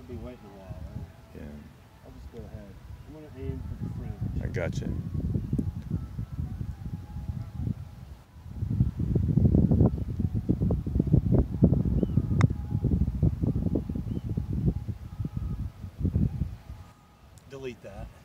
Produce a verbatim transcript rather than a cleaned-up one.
be waiting a while, right? Yeah. I'll just go ahead. I'm going to aim for the fringe. I got you. Delete that.